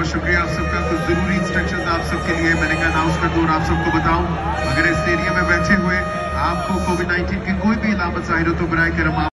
बहुत शुक्रिया आप सबका। कुछ जरूरी इंस्ट्रक्शंस आप सबके लिए मैंने कहा अनाउंस कर दूं और आप सबको बताऊं, अगर इस एरिया में बैठे हुए आपको कोविड-19 की कोई भी अलामत जाहिर हो तो बराए करम